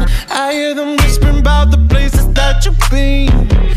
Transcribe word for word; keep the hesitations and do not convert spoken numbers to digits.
I hear them whispering about the places that you've been.